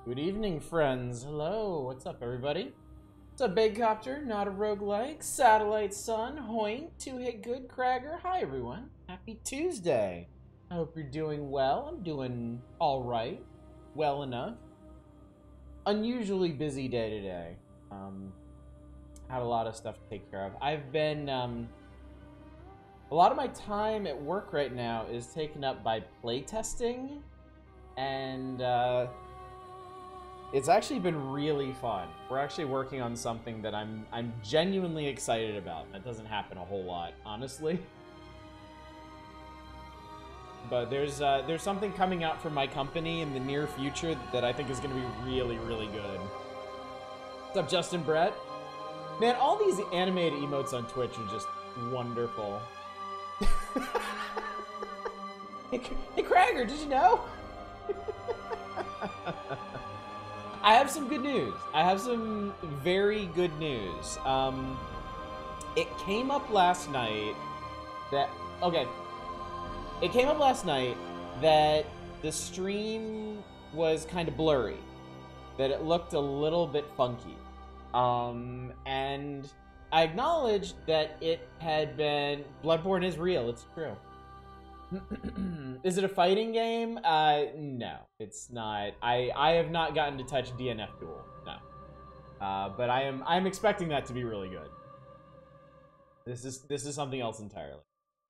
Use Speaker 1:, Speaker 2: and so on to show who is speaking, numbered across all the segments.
Speaker 1: Good evening, friends. Hello, what's up, everybody? What's up, Big Copter? Not a roguelike. Satellite Sun, Hoink, Two Hit Good, Cragger. Hi, everyone. Happy Tuesday. I hope you're doing well. I'm doing all right. Well enough. Unusually busy day today. Had a lot of stuff to take care of. I've been, a lot of my time at work right now is taken up by playtesting, and, it's actually been really fun. We're actually working on something that I'm genuinely excited about. That doesn't happen a whole lot, honestly. But there's something coming out from my company in the near future that I think is going to be really, really good. What's up, Justin Brett? Man, all these animated emotes on Twitch are just wonderful. Hey, Cragger, did you know? I have some good news. I have some very good news. It came up last night that... Okay. It came up last night that the stream was kind of blurry. That it looked a little bit funky. And I acknowledged that it had been... Bloodborne is real, it's true. Is it a fighting game? No, it's not. I have not gotten to touch DNF Duel, no. But I'm expecting that to be really good. This is something else entirely.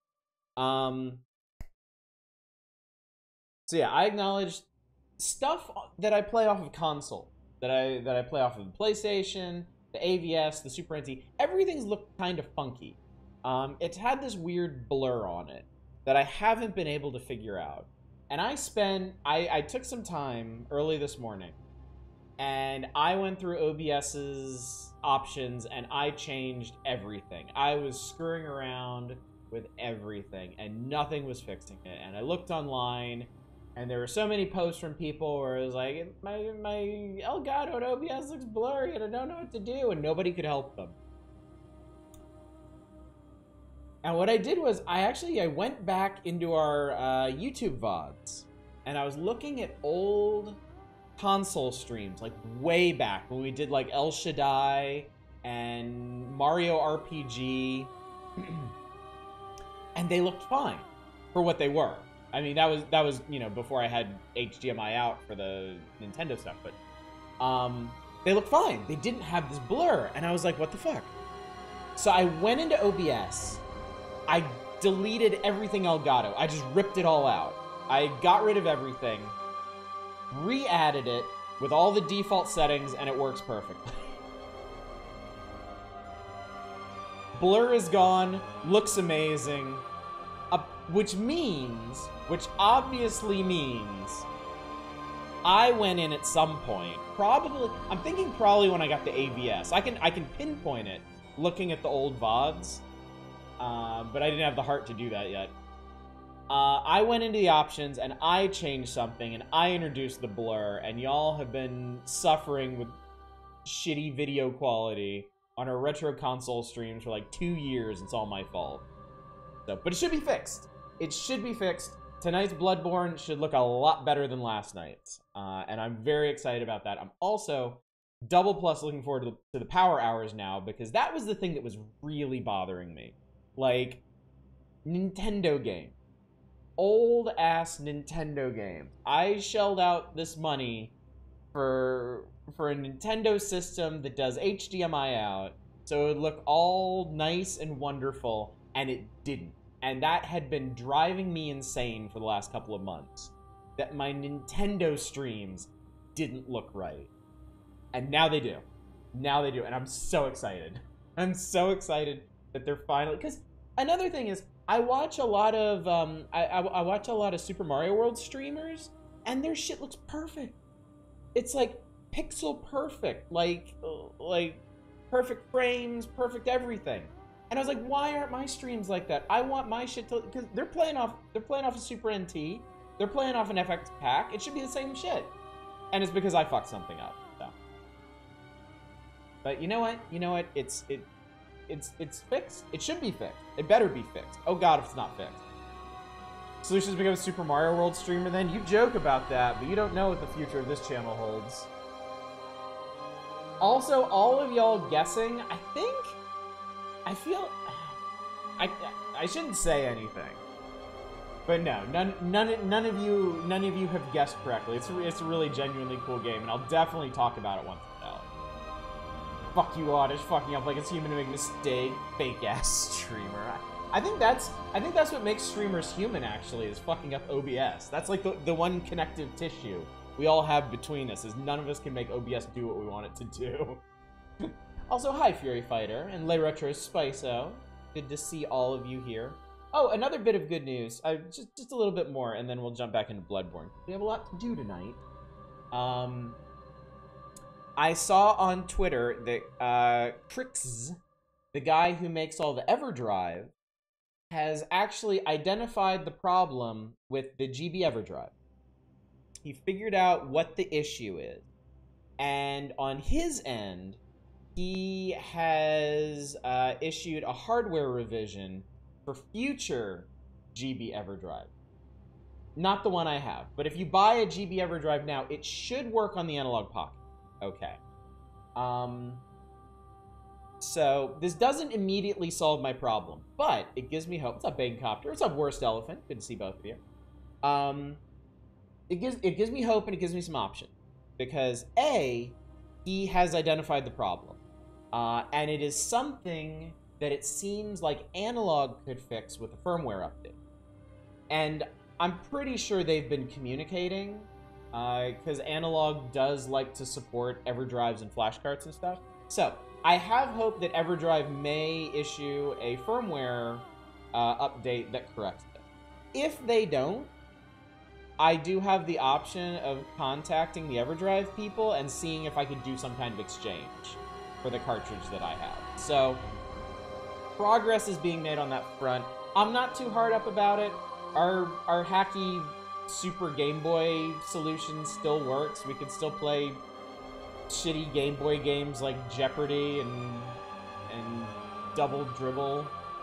Speaker 1: So yeah, I acknowledge stuff that I play off of console, that I play off of the PlayStation, the AVS, the Super NT. Everything's looked kind of funky. It's had this weird blur on it that I haven't been able to figure out. And I took some time early this morning, and I went through OBS's options, and I changed everything. I was screwing around with everything, and nothing was fixing it. And I looked online, and there were so many posts from people where it was like, my Elgato and OBS looks blurry, and I don't know what to do, and nobody could help them. And what I did was, I went back into our YouTube VODs, and I was looking at old console streams, like way back, when we did like El Shaddai and Mario RPG, and they looked fine for what they were. I mean, that was you know, before I had HDMI out for the Nintendo stuff, but they looked fine. They didn't have this blur, and I was like, what the fuck? So I went into OBS. I deleted everything Elgato. I just ripped it all out. I got rid of everything, re-added it with all the default settings, and it works perfectly. Blur is gone, looks amazing, which obviously means I went in at some point, I'm thinking probably when I got the AVS. I can pinpoint it looking at the old VODs. But I didn't have the heart to do that yet. I went into the options, and I changed something, and I introduced the blur, and y'all have been suffering with shitty video quality on our retro console streams for like 2 years. It's all my fault. So, but it should be fixed. It should be fixed. Tonight's Bloodborne should look a lot better than last night's, and I'm very excited about that. I'm also double plus looking forward to the Power Hours now, because that was the thing that was really bothering me. Like, Nintendo game. Old ass Nintendo game. I shelled out this money for a Nintendo system that does HDMI out, so it would look all nice and wonderful, and it didn't. And that had been driving me insane for the last couple of months. That my Nintendo streams didn't look right. And now they do. Now they do, and I'm so excited. I'm so excited that they're finally... Because another thing is, I watch a lot of I watch a lot of Super Mario World streamers, and their shit looks perfect. It's like pixel perfect, like perfect frames, perfect everything. And I was like, why aren't my streams like that? I want my shit to, because they're playing off a Super NT, they're playing off an FX pack. It should be the same shit, and it's because I fucked something up. So. But you know what? It's fixed. It should be fixed. It better be fixed. Oh god, if it's not fixed. Solutions become a Super Mario World streamer then? You joke about that, but you don't know what the future of this channel holds. Also, all of y'all guessing, I feel... I shouldn't say anything. But no, none of you have guessed correctly. It's a really genuinely cool game, and I'll definitely talk about it once it's out. Fuck you, Oddish, fucking up like it's human to make a mistake. Fake ass streamer. I think that's what makes streamers human, actually, is fucking up OBS. That's like the one connective tissue we all have between us, is none of us can make OBS do what we want it to do. Also, hi Fury Fighter and Le Retro Spiso. Good to see all of you here. Oh, another bit of good news. Just a little bit more, and then we'll jump back into Bloodborne. We have a lot to do tonight. I saw on Twitter that Crix, the guy who makes all the EverDrive, has actually identified the problem with the GB EverDrive. He figured out what the issue is. And on his end, he has issued a hardware revision for future GB EverDrive. Not the one I have, but if you buy a GB EverDrive now, it should work on the Analog Pocket. Okay. So this doesn't immediately solve my problem, but it gives me hope. What's up, Bangcopter? What's up, Worst Elephant? Good to see both of you. It gives me hope, and it gives me some options, because A, he has identified the problem, and it is something that it seems like Analog could fix with a firmware update. And I'm pretty sure they've been communicating, because Analog does like to support EverDrives and flashcards and stuff. So I have hope that EverDrive may issue a firmware update that corrects it. If they don't, I do have the option of contacting the EverDrive people and seeing if I could do some kind of exchange for the cartridge that I have. So progress is being made on that front. I'm not too hard up about it. Our hacky Super Game Boy solution still works. We can still play shitty Game Boy games like Jeopardy and Double Dribble.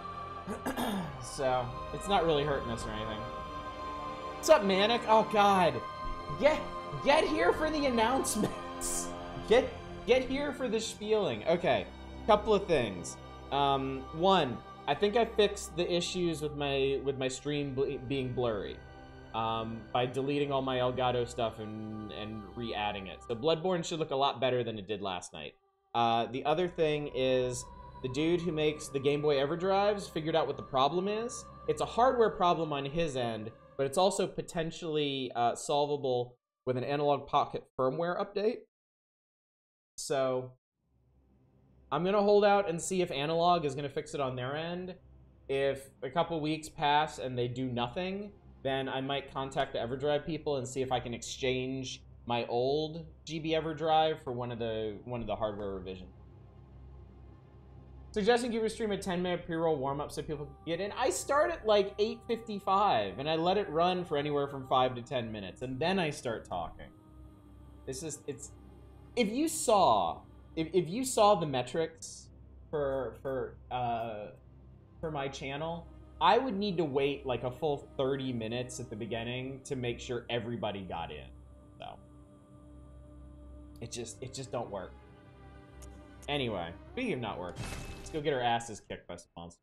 Speaker 1: So it's not really hurting us or anything. What's up, Manic? Oh God, get here for the announcements. Get here for the spieling. Okay, couple of things. One, I think I fixed the issues with my stream being blurry by deleting all my Elgato stuff and re-adding it. So Bloodborne should look a lot better than it did last night. The other thing is the dude who makes the Game Boy EverDrives figured out what the problem is. It's a hardware problem on his end, but it's also potentially solvable with an Analog Pocket firmware update. So I'm gonna hold out and see if Analog is gonna fix it on their end. If a couple weeks pass and they do nothing, then I might contact the EverDrive people and see if I can exchange my old GB EverDrive for one of the hardware revisions. Suggesting you stream a 10-minute pre-roll warm-up so people can get in. I start at like 8:55 and I let it run for anywhere from 5 to 10 minutes, and then I start talking. It's if you saw the metrics for my channel, I would need to wait like a full 30 minutes at the beginning to make sure everybody got in. So it just don't work. Anyway, speaking of not working, let's go get our asses kicked by sponsors.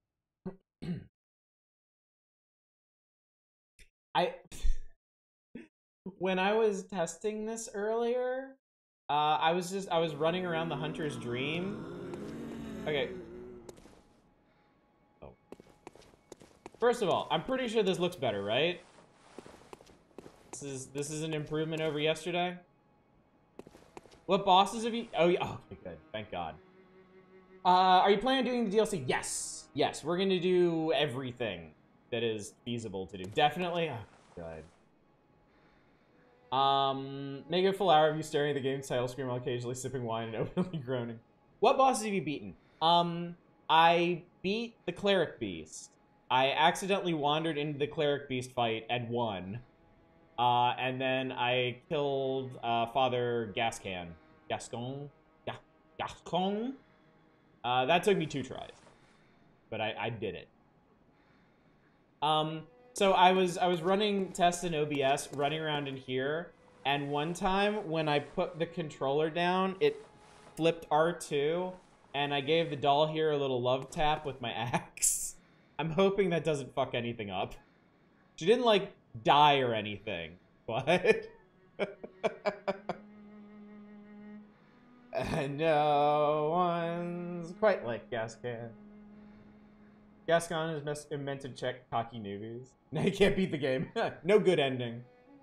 Speaker 1: When I was testing this earlier, I was running around the Hunter's Dream. Okay. Oh. First of all, I'm pretty sure this looks better, right? This is an improvement over yesterday. What bosses have you... Oh, yeah. Oh, okay, good. Thank God. Are you planning on doing the DLC? Yes. Yes, we're going to do everything that is feasible to do. Definitely. Oh, God. Make a full hour of you staring at the game's title screen while occasionally sipping wine and openly groaning. What bosses have you beaten? I beat the Cleric Beast. I accidentally wandered into the Cleric Beast fight and won. And then I killed Father Gascon. Gascon? Gascon? That took me 2 tries. But I did it. So I was running tests in OBS, running around in here, and one time when I put the controller down, it flipped R2, and I gave the doll here a little love tap with my axe. I'm hoping that doesn't fuck anything up. She didn't, like, die or anything, but... No one's quite like Gascon. Gascon is meant to check cocky newbies. No, you can't beat the game. No good ending.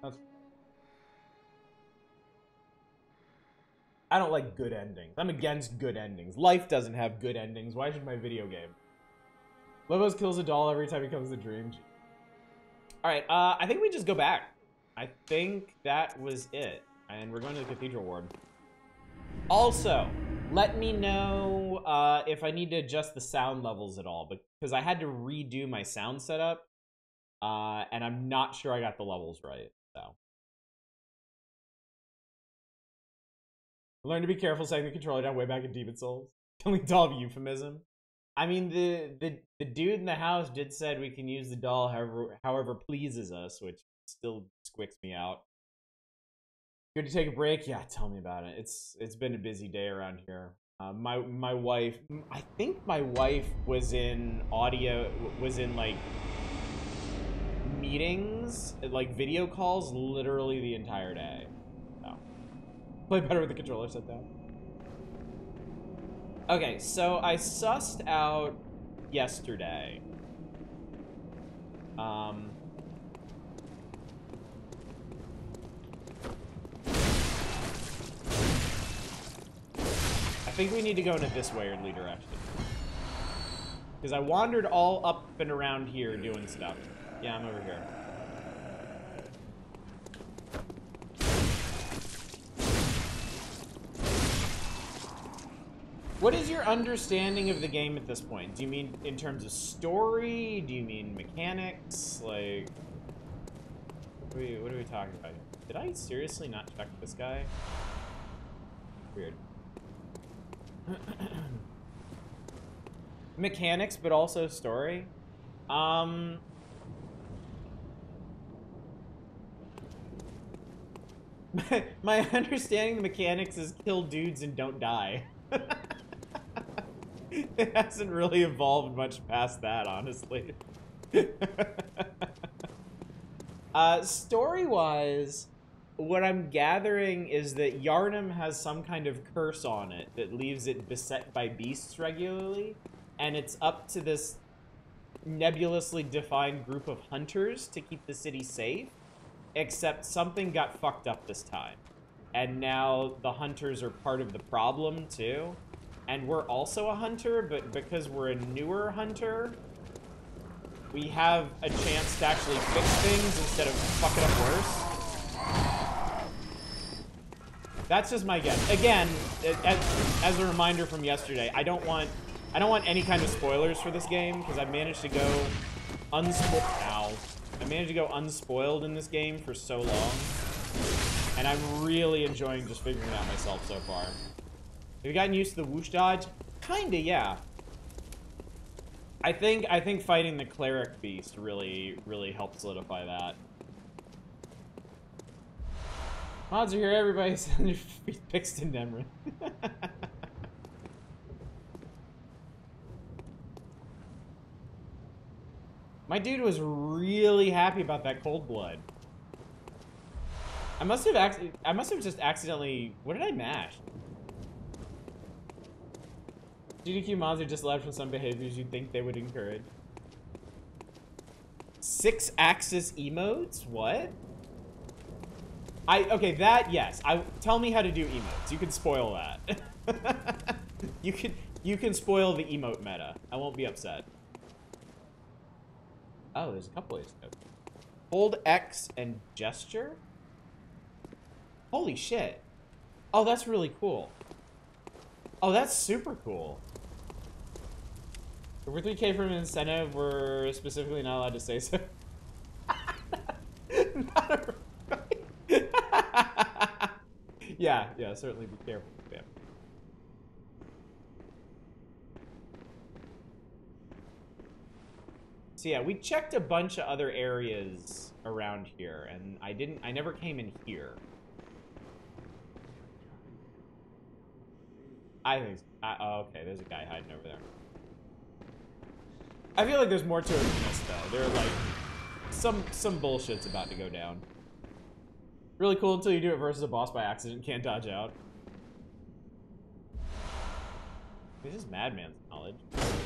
Speaker 1: I don't like good endings. I'm against good endings. Life doesn't have good endings. Why should my video game? Lobos kills a doll every time he comes to dream. Alright, I think we just go back. I think that was it. And we're going to the Cathedral Ward. Also, let me know if I need to adjust the sound levels at all, because I had to redo my sound setup, and I'm not sure I got the levels right, so. Learn to be careful setting the controller down way back in Demon Souls. Killing doll euphemism. I mean, the dude in the house did said we can use the doll however pleases us, which still squicks me out. Good to take a break? Yeah, tell me about it. It's been a busy day around here. My wife, I think my wife was in like meetings, like video calls, literally the entire day. So, play better with the controller set down. Okay, so I sussed out yesterday. I think we need to go in a this weirdly direction. Because I wandered all up and around here doing stuff. Yeah, I'm over here. What is your understanding of the game at this point? Do you mean in terms of story? Do you mean mechanics? Like, what are we talking about here? Did I seriously not check this guy? Weird. Mechanics, but also story. My understanding the mechanics is kill dudes and don't die. It hasn't really evolved much past that, honestly. Story-wise, what I'm gathering is that Yharnam has some kind of curse on it that leaves it beset by beasts regularly, and it's up to this nebulously defined group of hunters to keep the city safe, except something got fucked up this time. And now the hunters are part of the problem, too. And we're also a hunter, but because we're a newer hunter, we have a chance to actually fix things instead of fuck it up worse. That's just my guess. Again, as a reminder from yesterday, I don't want any kind of spoilers for this game, because I managed to go unspoiled in this game for so long. And I'm really enjoying just figuring it out myself so far. Have you gotten used to the whoosh dodge? Kinda, yeah. I think fighting the cleric beast really helped solidify that. Mods are here, everybody's on your feet fixed in Nemrin. My dude was really happy about that cold blood. I must have just accidentally, what did I mash? GDQ mods are disallowed from some behaviors you'd think they would encourage. 6-axis emotes? What? Okay, that, yes. Tell me how to do emotes. You can spoil that. You can spoil the emote meta. I won't be upset. Oh, there's a couple ways to go. Hold X and gesture? Holy shit. Oh, that's really cool. Oh, that's super cool. If we're 3K from an incentive, we're specifically not allowed to say so. Yeah, certainly be careful. Yeah. So yeah, we checked a bunch of other areas around here, and I never came in here. I think, oh, okay, there's a guy hiding over there. I feel like there's more to it than this, though. There are, like, some bullshit's about to go down. Really cool until you do it versus a boss by accident, can't dodge out. This is Madman's knowledge.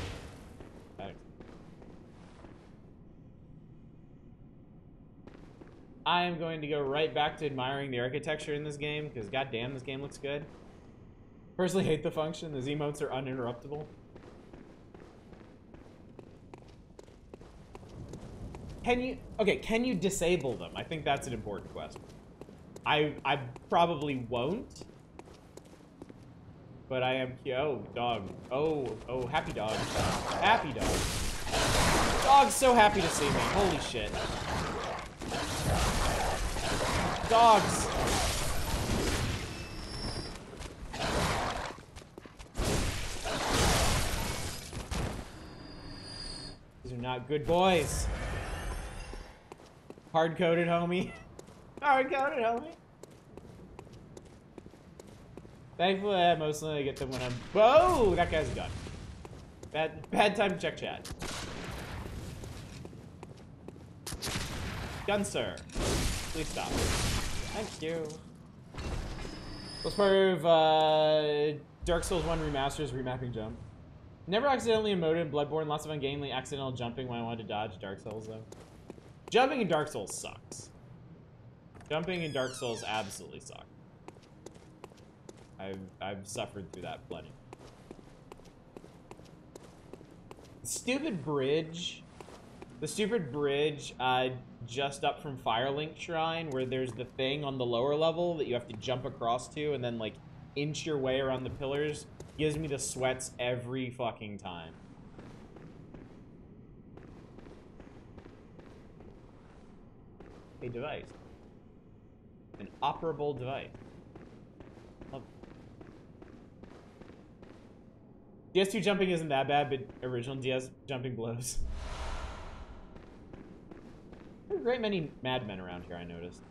Speaker 1: I am going to go right back to admiring the architecture in this game, because goddamn, this game looks good. Personally hate the function. The emotes are uninterruptible. Can you disable them? I think that's an important question. I probably won't. But I am, oh, dog. Oh, happy dog. Happy dog. Dog's so happy to see me. Holy shit. Dogs. These are not good boys. Hard-coded, homie. Hard-coded, homie. Thankfully, I mostly get them when I'm... Whoa! That guy's a gun. Bad time to check chat. Gun, sir. Please stop. Thank you. Was part of Dark Souls 1 Remaster's remapping jump. Never accidentally emoted in Bloodborne. Lots of ungainly accidental jumping when I wanted to dodge Dark Souls, though. Jumping in Dark Souls sucks. Jumping in Dark Souls absolutely sucks. I've suffered through that plenty. The stupid bridge just up from Firelink Shrine, where there's the thing on the lower level that you have to jump across to and then, like, inch your way around the pillars, gives me the sweats every fucking time. A device. An operable device. Love it. DS2 jumping isn't that bad, but original DS jumping blows. There are a great many madmen around here, I noticed.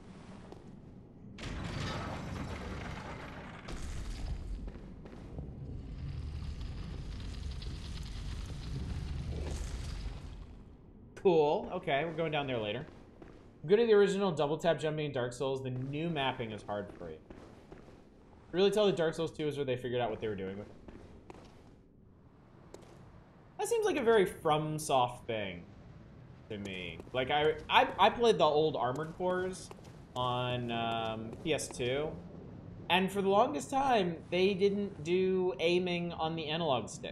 Speaker 1: Cool. Okay, we're going down there later. Good at the original double tap jumping in Dark Souls. The new mapping is hard for you. Really tell the Dark Souls 2 is where they figured out what they were doing with it. That seems like a very FromSoft thing to me. Like, I played the old Armored Cores on PS2, and for the longest time, they didn't do aiming on the analog stick.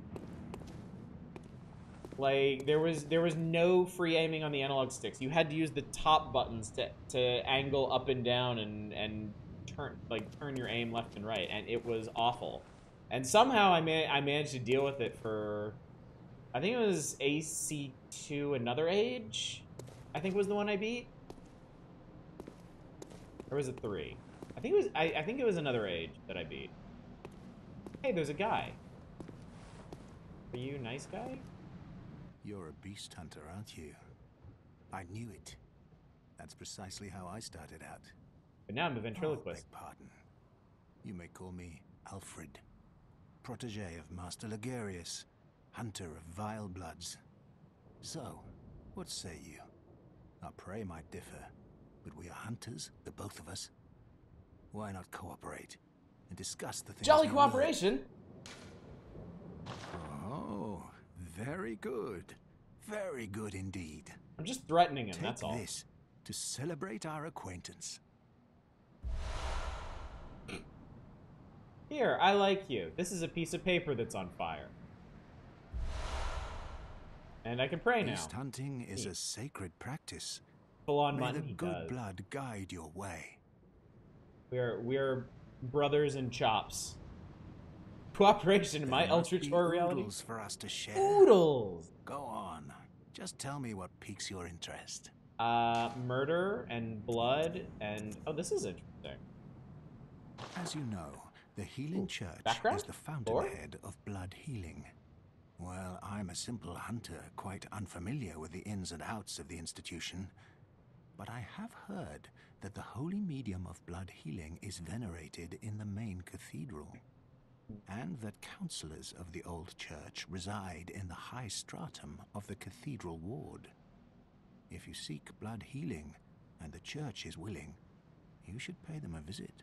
Speaker 1: Like, there was no free aiming on the analog sticks. You had to use the top buttons to angle up and down and turn your aim left and right, and it was awful. And somehow I managed to deal with it for, I think it was AC2 Another Age, I think was the one I beat. Or was it 3? I think it was Another Age that I beat. Hey, there's a guy. Are you a nice guy?
Speaker 2: You're a beast hunter, aren't you? I knew it. That's precisely how I started out.
Speaker 1: But now I'm a ventriloquist.
Speaker 2: Oh, beg pardon. You may call me Alfred, protege of Master Ligarius, hunter of vile bloods. So, what say you? Our prey might differ, but we are hunters, the both of us. Why not cooperate and discuss the things?
Speaker 1: Jolly cooperation!
Speaker 2: Oh, very good. Very good indeed.
Speaker 1: I'm just threatening him,
Speaker 2: Take
Speaker 1: that's all.
Speaker 2: This to celebrate our acquaintance.
Speaker 1: Here, I like you. This is a piece of paper that's on fire. And I can pray now.
Speaker 2: Beast hunting is a sacred practice.
Speaker 1: Full on
Speaker 2: May
Speaker 1: money.
Speaker 2: the good blood guide your way.
Speaker 1: We're brothers in chops. Cooperation in my ultra tour reality.
Speaker 2: Oodles for us to share.
Speaker 1: Oodles.
Speaker 2: Go on. Just tell me what piques your interest.
Speaker 1: Murder and blood and oh, this is interesting.
Speaker 2: As you know, the Healing Church
Speaker 1: background?
Speaker 2: is the fountainhead of blood healing. Well, I'm a simple hunter, quite unfamiliar with the ins and outs of the institution. But I have heard that the holy medium of blood healing is venerated in the main cathedral, and that counselors of the old church reside in the high stratum of the cathedral ward. If you seek blood healing, and the church is willing, you should pay them a visit.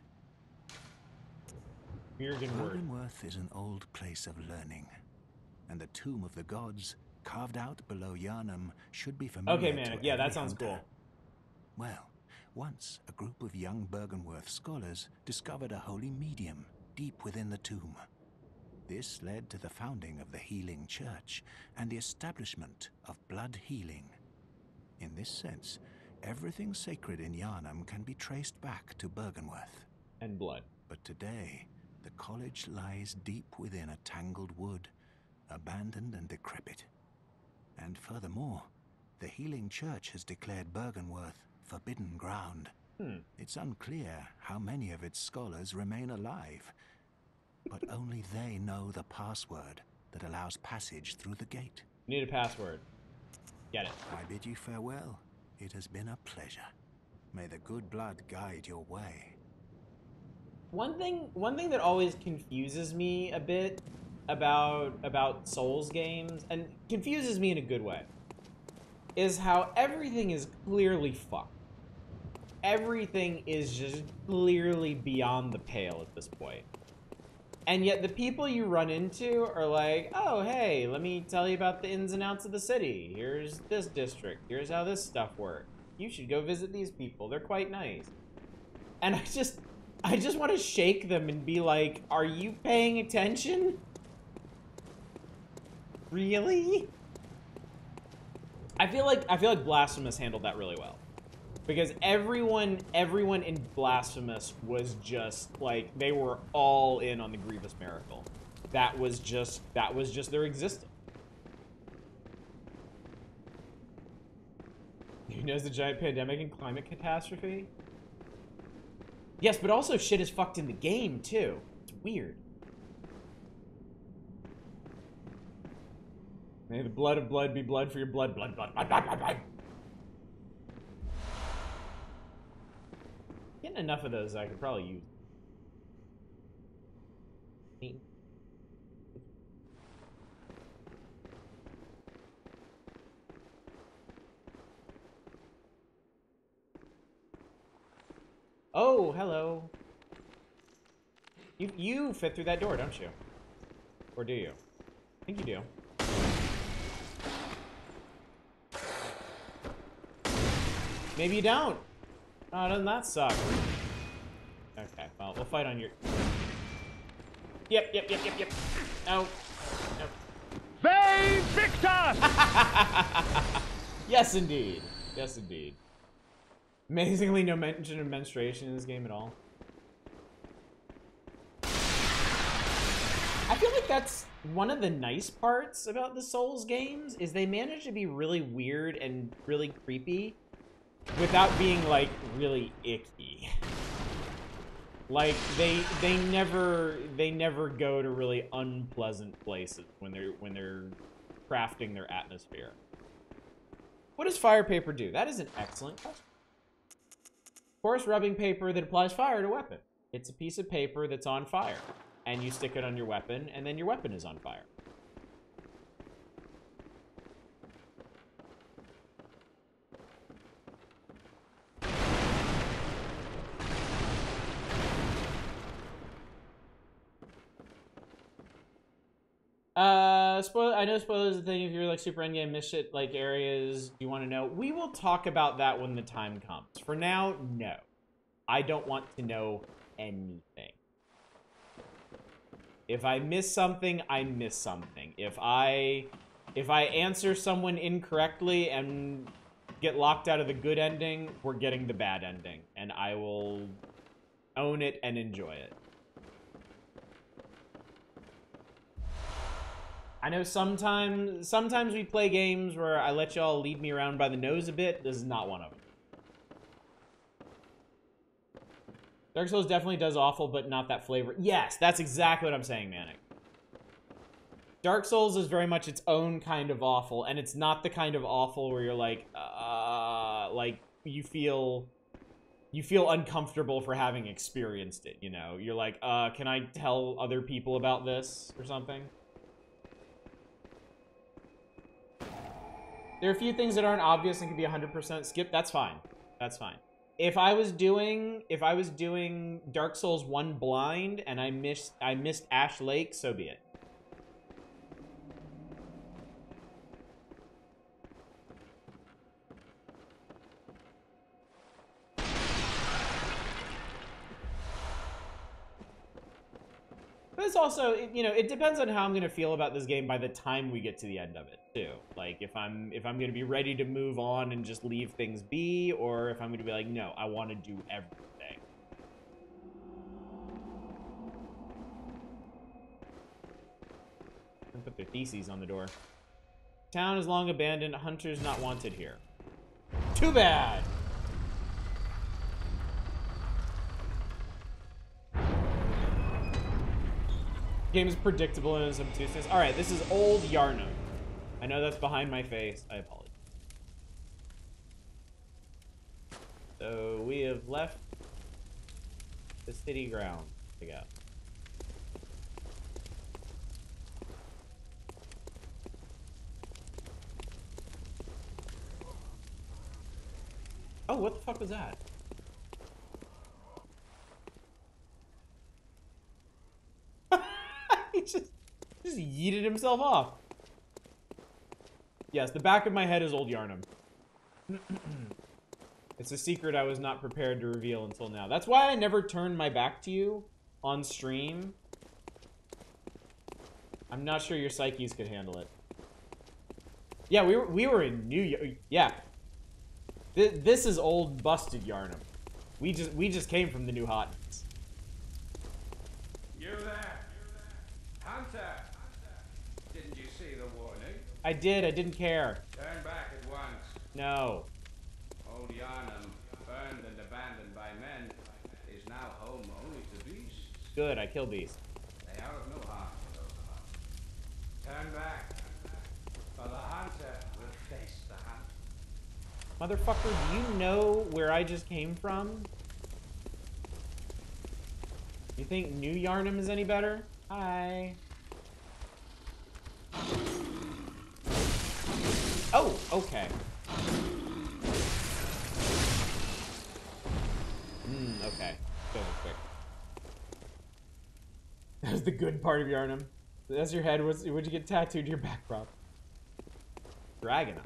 Speaker 2: Byrgenwerth is an old place of learning, and the Tomb of the Gods, carved out below Yharnam, should be familiar
Speaker 1: Okay, man.
Speaker 2: to
Speaker 1: Yeah,
Speaker 2: every
Speaker 1: that sounds
Speaker 2: hunter.
Speaker 1: cool.
Speaker 2: Well, once a group of young Byrgenwerth scholars discovered a holy medium deep within the tomb. This led to the founding of the Healing Church and the establishment of blood healing. In this sense, everything sacred in Yharnam can be traced back to Byrgenwerth.
Speaker 1: And blood.
Speaker 2: But today, the college lies deep within a tangled wood, abandoned and decrepit. And furthermore, the Healing Church has declared Byrgenwerth forbidden ground. It's unclear how many of its scholars remain alive, but only they know the password that allows passage through the gate.
Speaker 1: Need a password. Get it.
Speaker 2: I bid you farewell. It has been a pleasure. May the good blood guide your way.
Speaker 1: One thing that always confuses me a bit about Souls games, and confuses me in a good way, is how everything is clearly fucked. Everything is just clearly beyond the pale at this point. And yet the people you run into are like, oh, hey, let me tell you about the ins and outs of the city. Here's this district. Here's how this stuff works. You should go visit these people. They're quite nice. And I just want to shake them and be like, are you paying attention? Really? I feel like Blasphemous handled that really well. Because everyone in Blasphemous was just like, they were all in on the Grievous Miracle. That was just their existence. Who knows the giant pandemic and climate catastrophe? Yes, but also shit is fucked in the game too. It's weird. May the blood of blood be blood for your blood. Getting enough of those, I could probably use. Oh, hello. You fit through that door, don't you? Or do you? I think you do. Maybe you don't. Oh, doesn't that suck? Okay, well, we'll fight on your... Yep. No.
Speaker 3: They Victor!
Speaker 1: Yes, indeed. Yes, indeed. Amazingly, no mention of menstruation in this game at all. I feel like that's one of the nice parts about the Souls games, is they manage to be really weird and really creepy without being, like, really icky. Like, they never go to really unpleasant places when they're crafting their atmosphere. What does fire paper do? That is an excellent question. Coarse rubbing paper that applies fire to a weapon. It's a piece of paper that's on fire, and you stick it on your weapon, and then your weapon is on fire. I know spoilers is the thing. If you're like super endgame, miss shit like areas you want to know, we will talk about that when the time comes. For now, no. I don't want to know anything. If I miss something, I miss something. If I answer someone incorrectly and get locked out of the good ending, we're getting the bad ending, and I will own it and enjoy it. I know sometimes we play games where I let y'all lead me around by the nose a bit. This is not one of them. Dark Souls definitely does awful, but not that flavor. Yes, that's exactly what I'm saying, Manic. Dark Souls is very much its own kind of awful, and it's not the kind of awful where you're like you feel uncomfortable for having experienced it, you know? You're like, can I tell other people about this or something? There are a few things that aren't obvious and can be 100% skipped. That's fine. That's fine. If I was doing Dark Souls 1 blind and I missed Ash Lake, so be it. But it's also, you know, it depends on how I'm gonna feel about this game by the time we get to the end of it too. Like if I'm gonna be ready to move on and just leave things be, or if I'm gonna be like, no, I want to do everything. And put their theses on the door. Town is long abandoned. Hunters not wanted here. Too bad. Game is predictable in its obtuseness. All right, this is Old Yharnam. I know that's behind my face. I apologize. So we have left the city ground to go. Oh, what the fuck was that? He just yeeted himself off. Yes, the back of my head is Old Yharnam. It's a secret I was not prepared to reveal until now. That's why I never turned my back to you on stream. I'm not sure your psyches could handle it. Yeah, we were in New York. Yeah. This is old busted Yharnam. We just came from the new hotness.
Speaker 3: You there? Hunter! Didn't you see the warning?
Speaker 1: I did. I didn't care.
Speaker 3: Turn back at once.
Speaker 1: No.
Speaker 3: Old Yharnam, burned and abandoned by men, is now home only to beasts.
Speaker 1: Good. I kill beasts.
Speaker 3: They are of no harm. Turn back, for the hunter will face the hunt.
Speaker 1: Motherfucker, do you know where I just came from? You think New Yharnam is any better? Hi. Oh, okay. Okay. That was quick. That was the good part of Yharnam. That's your head. What'd you get tattooed to your back prop? Dragon.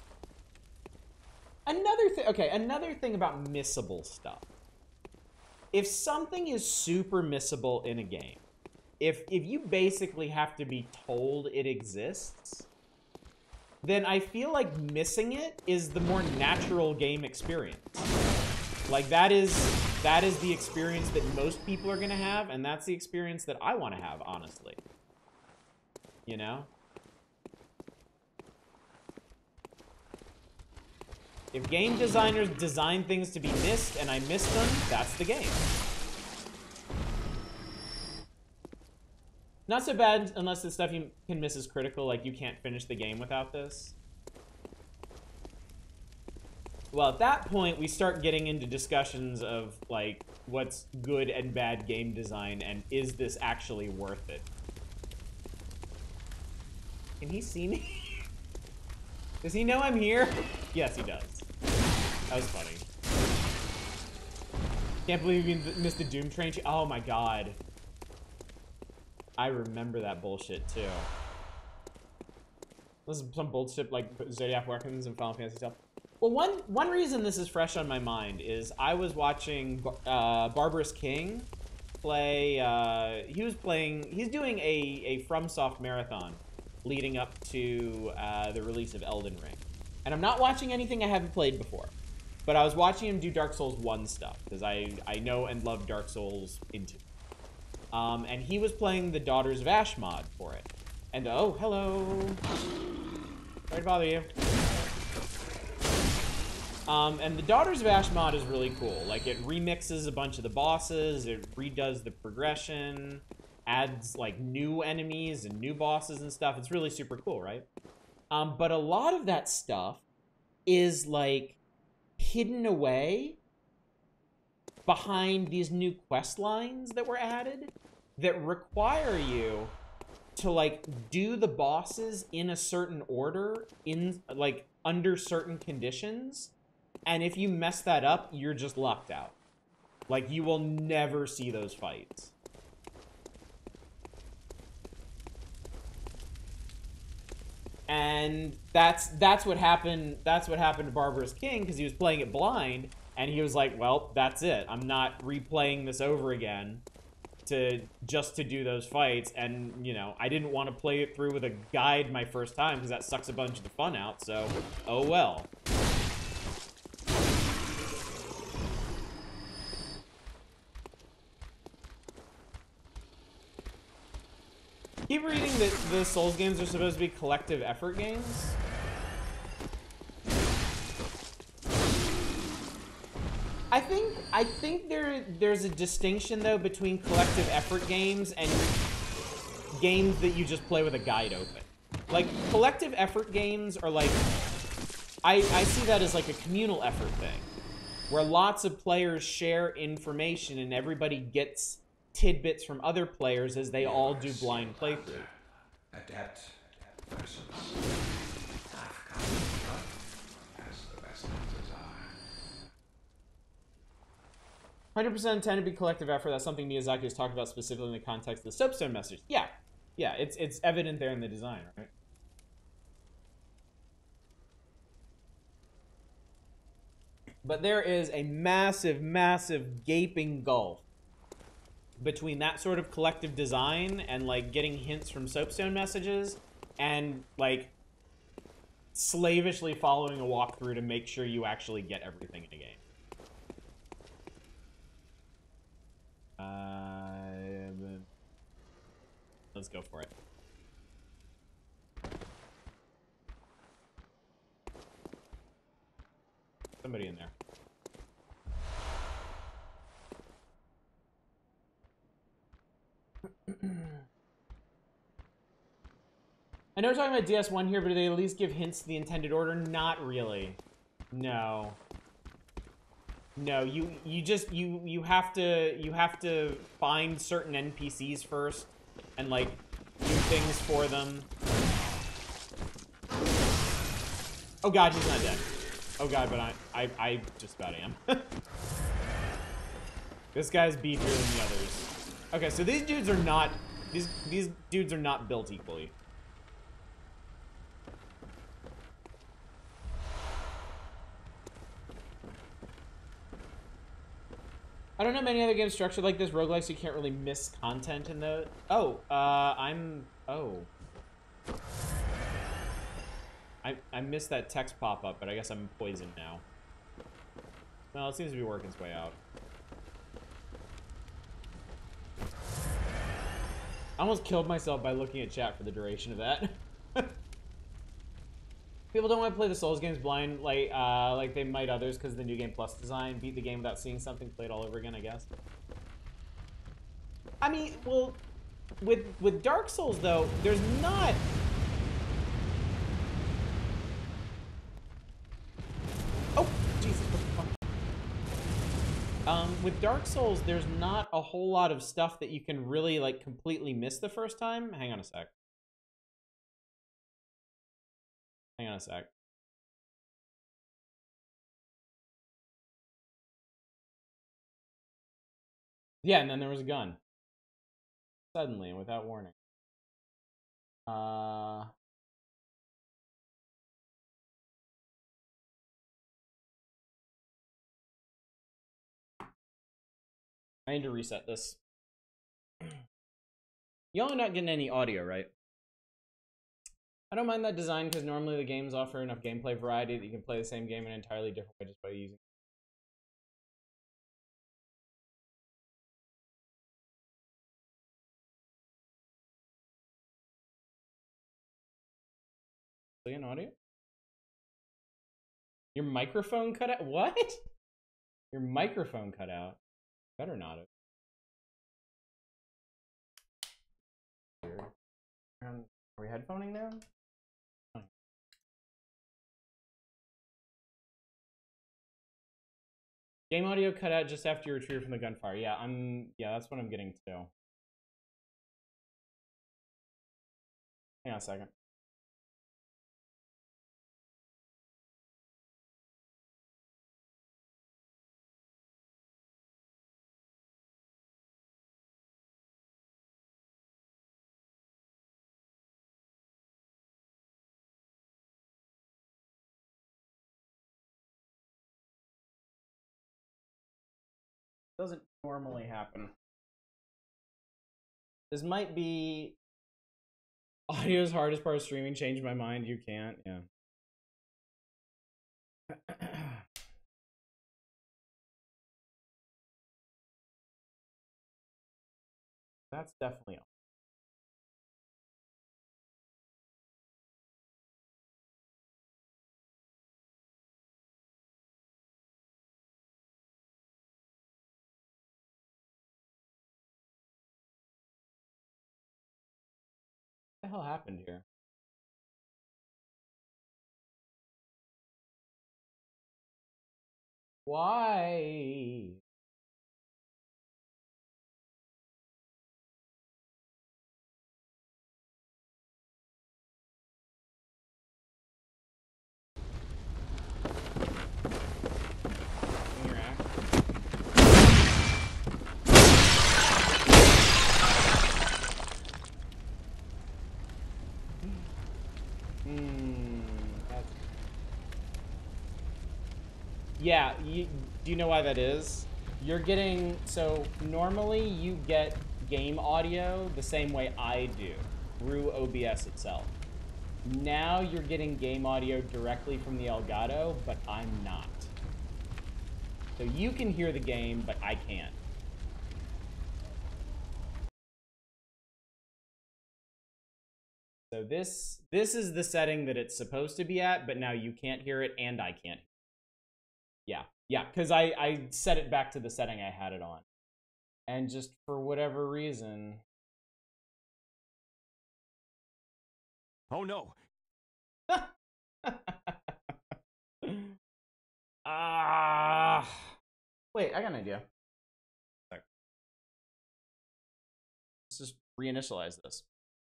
Speaker 1: Another thing. Okay, another thing about missable stuff. If something is super missable in a game, if you basically have to be told it exists, then I feel like missing it is the more natural game experience. Like that is the experience that most people are gonna have, and that's the experience that I want to have, honestly. You know? If game designers design things to be missed and I miss them, that's the game. Not so bad unless the stuff you can miss is critical, like you can't finish the game without this. Well, at that point, we start getting into discussions of, like, what's good and bad game design, and is this actually worth it? Can he see me? Does he know I'm here? Yes, he does. That was funny. Can't believe you missed the Doom train. Oh my god. I remember that bullshit, too. This is some bullshit like Zodiac Weapons and Final Fantasy stuff. Well, one reason this is fresh on my mind is I was watching Barbarous King play. He's doing a FromSoft marathon leading up to the release of Elden Ring, and I'm not watching anything I haven't played before, but I was watching him do Dark Souls 1 stuff because I know and love Dark Souls into. And he was playing the Daughters of Ash mod for it, and oh hello, sorry to bother you. And the Daughters of Ash mod is really cool. Like, it remixes a bunch of the bosses, it redoes the progression. adds like new enemies and new bosses and stuff. It's really super cool, right? But a lot of that stuff is like hidden away behind these new quest lines that were added that require you to like do the bosses in a certain order in like under certain conditions, and if you mess that up, you're just locked out. Like you will never see those fights. And that's what happened. That's what happened to Barbarous King, because he was playing it blind, and he was like, "Well, that's it. I'm not replaying this over again to do those fights." And you know, I didn't want to play it through with a guide my first time because that sucks a bunch of the fun out. So, oh well. Keep reading that the Souls games are supposed to be collective effort games. I think there's a distinction though between collective effort games and games that you just play with a guide open. Like collective effort games are like, I see that as like a communal effort thing, where lots of players share information and everybody gets tidbits from other players as they all do blind playthrough.
Speaker 3: Adept versus as the best answers are.
Speaker 1: 100% intend to be collective effort. That's something Miyazaki has talked about specifically in the context of the Soapstone message. Yeah, it's evident there in the design, right? But there is a massive, massive gaping gulf between that sort of collective design and like getting hints from Soapstone messages and like slavishly following a walkthrough to make sure you actually get everything in a game. Let's go for it. Somebody in there. I know we're talking about DS1 here, but do they at least give hints to the intended order? Not really. No. No, you have to find certain NPCs first and like do things for them. Oh god, he's not dead. Oh god, but I just about am. This guy's beefier than the others. Okay, so these dudes are not these dudes are not built equally. I don't know many other games structured like this, roguelikes, you can't really miss content in those. Oh, I missed that text pop-up, but I guess I'm poisoned now. Well, it seems to be working its way out. I almost killed myself by looking at chat for the duration of that. People don't want to play the Souls games blind like they might others because of the New Game Plus design. Beat the game without seeing something, play it all over again, I guess. I mean, well, with Dark Souls though, there's not. Oh, Jesus! What the fuck? With Dark Souls, there's not a whole lot of stuff that you can really like completely miss the first time. Hang on a sec. Hang on a sec. Yeah, and then there was a gun. Suddenly and without warning. I need to reset this. Y'all are not getting any audio, right? I don't mind that design because normally the games offer enough gameplay variety that you can play the same game in an entirely different way just by using. Still getting audio? Your microphone cut out? What? Your microphone cut out? Better not have. weird. Are we headphoning now? Game audio cut out just after you retrieve from the gunfire. Yeah, that's what I'm getting to. Hang on a second. Doesn't normally happen. This might be audio's hardest part of streaming. Change my mind. You can't. Yeah. That's definitely on. What the hell happened here? Why? Yeah, do you know why that is? You're getting, so normally you get game audio the same way I do, through OBS itself. Now you're getting game audio directly from the Elgato, but I'm not. So you can hear the game, but I can't. So this is the setting that it's supposed to be at, but now you can't hear it and I can't. Yeah, because I set it back to the setting I had it on. And just for whatever reason...
Speaker 4: Oh no!
Speaker 1: Wait, I got an idea. Let's just reinitialize this.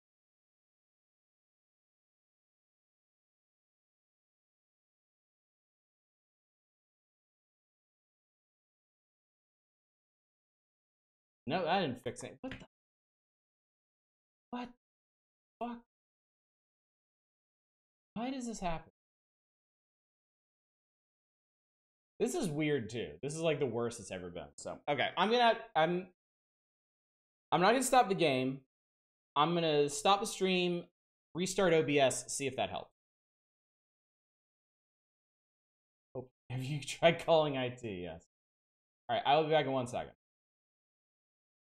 Speaker 1: No, that didn't fix it. What the? What? Fuck? Why does this happen? This is weird too. This is like the worst it's ever been. So, okay, I'm not gonna stop the game. I'm gonna stop the stream, restart OBS, see if that helps. Oh, have you tried calling IT? Yes. All right, I will be back in 1 second.